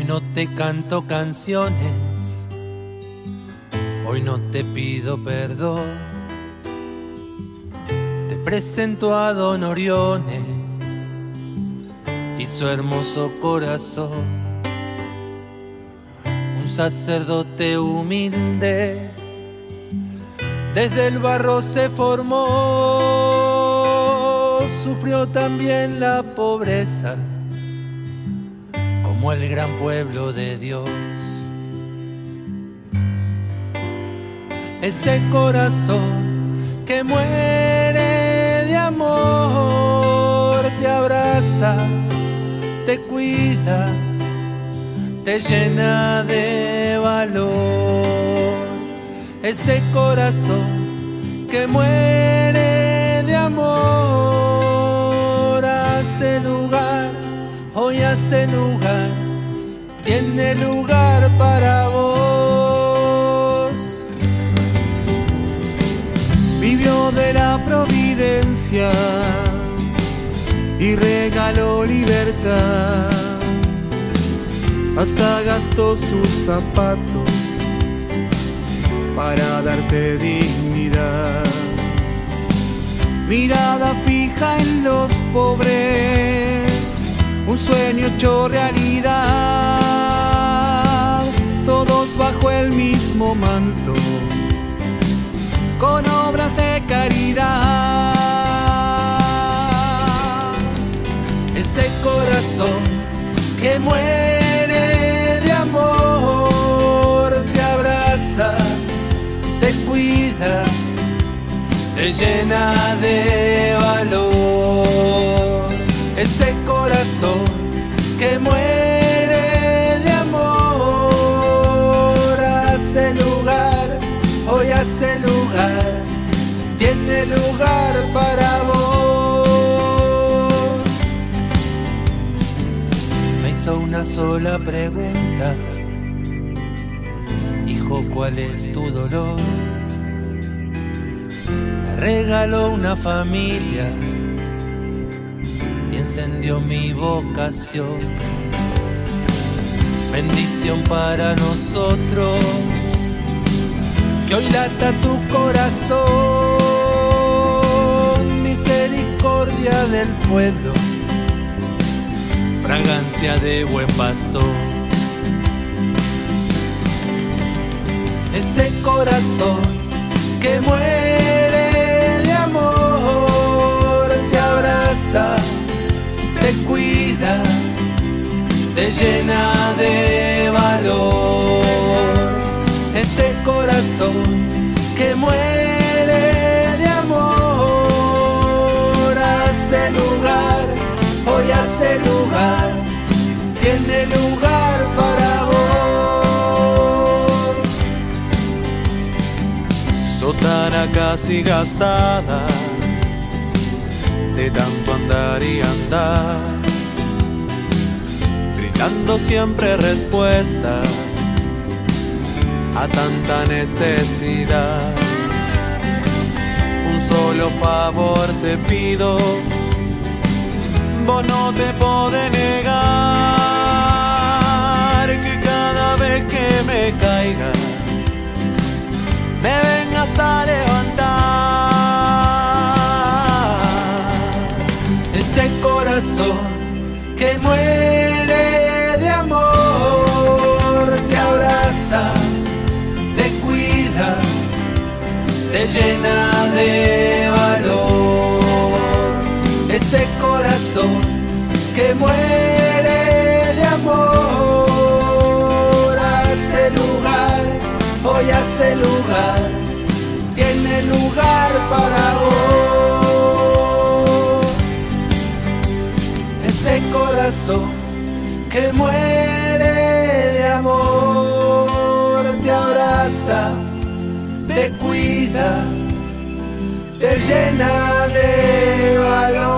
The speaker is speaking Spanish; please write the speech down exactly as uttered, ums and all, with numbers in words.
no te canto canciones, hoy no te pido perdón. Te presento a Don Orione y su hermoso corazón, un sacerdote humilde, desde el barro se formó, sufrió también la pobreza, como el gran pueblo de Dios. Ese corazón que muere de amor te abraza, te cuida, te llena de valor. Ese corazón que muere de amor hace lugar, hoy hace lugar, tiene lugar para vos. Vivió de la providencia y regaló libertad, hasta gastó sus zapatos para darte dignidad. Mirada fija en los pobres, un sueño hecho realidad, todos bajo el mismo manto, con obras de caridad. Ese corazón que muere de amor te abraza, te cuida, te llena de valor. Ese corazón que muere de amor hace lugar, hoy hace lugar, tiene lugar para vos. Me hizo una sola pregunta: hijo, ¿cuál es tu dolor? Me regaló una familia y encendió mi vocación. Bendición para nosotros, que hoy lata tu corazón. Misericordia del pueblo, fragancia de buen pastor. Ese corazón que muere de amor te abraza, te cuida, te llena de valor. Ese corazón que muere de amor hace lugar, hoy hace lugar, tiene lugar para vos. Sotana casi gastada de tanto andar y andar, brindando siempre respuestas a tanta necesidad. Un solo favor te pido, vos no te podés negar, que cada vez que me caiga me vengas a levantar. Ese corazón que muere de amor te abraza, te cuida, te llena de valor. Ese corazón que muere de amor hace lugar, hoy hace lugar, tiene lugar para vos. Ese corazón que muere de amor te abraza, te cuida, te llena de valor.